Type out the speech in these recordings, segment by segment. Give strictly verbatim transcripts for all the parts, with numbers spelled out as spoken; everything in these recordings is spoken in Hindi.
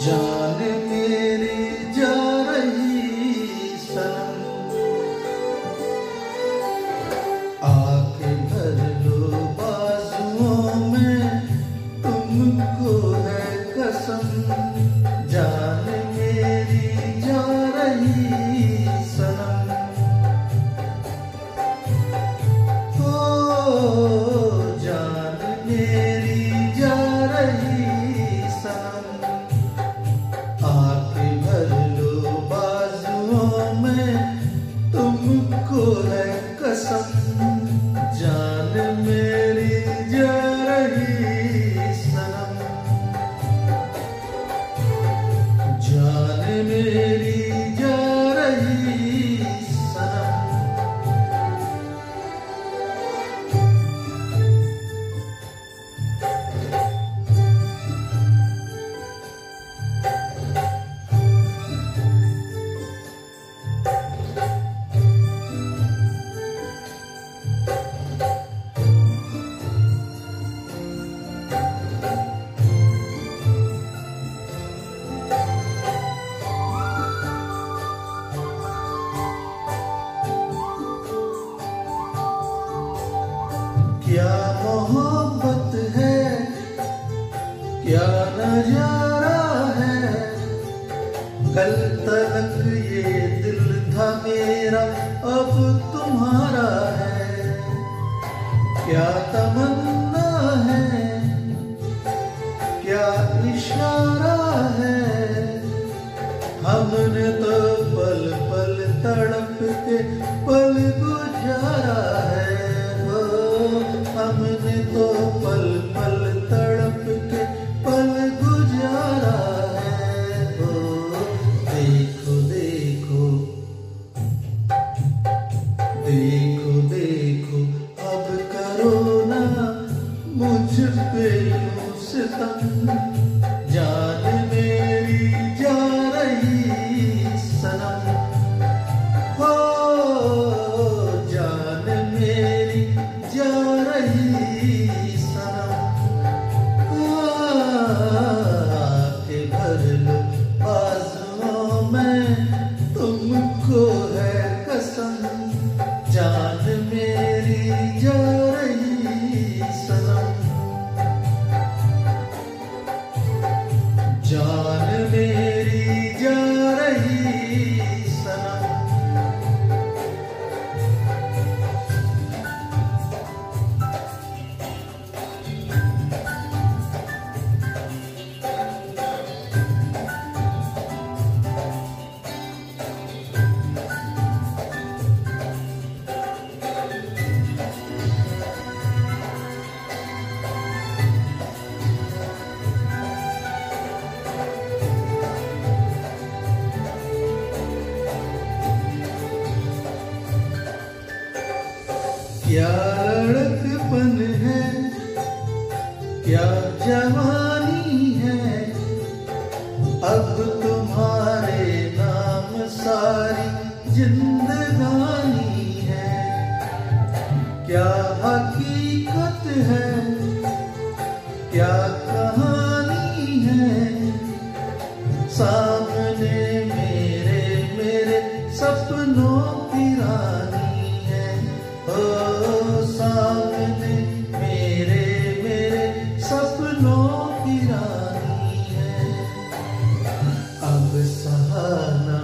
जान मेरी जा रही सनम, आके भर लो बाजुओं में, तुमको है कसम। जान मेरी जा रही सनम, ओ जान मेरी जा रही सनम, आके भर लो बाजुओं में, तुमको है कसम। जान मेरी जा रही सनम, जान मेरी जा रही सनम। क्या मोहब्बत है, क्या नजारा है, कल तक ये दिल था मेरा अब तुम्हारा है। क्या तमन्ना है, क्या इशारा है, हमने तो पल पल तड़प के पल गुजारा है। हमने तो पल पल तड़प के पल गुजारा है। ओ देखो देखो देखो देखो, अब करो ना मुझ पे यूं सितम। जान मेरी जा रही सनम, हो जान मेरी जा रही सनम, आके भर लो बाजुओं में, तुमको है कसम। जान मेरी जा रही सनम, जान मेरी जा रही सनम। क्या लड़कपन है, क्या जवानी है, अब तुम्हारे नाम सारी जिंदगानी है। क्या हकीकत है, क्या कहानी है, सामने मेरे मेरे सपनों की रानी है। ओ सामने मेरे मेरे सपनों की रानी है। अब सहाना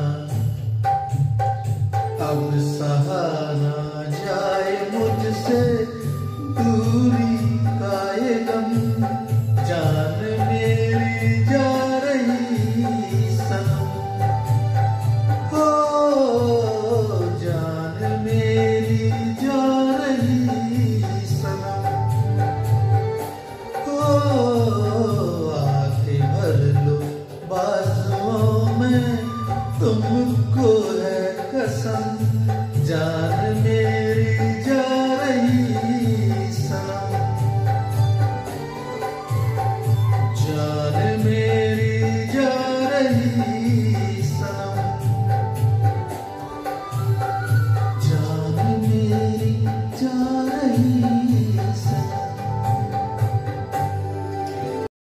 अब सहाना जाए मुझसे दूरी का ये गम। जान मेरी जा रही सनम, हो जान मेरी जा रही सनम, हो आके भर लो बाजुओं में, तुमको है कसम।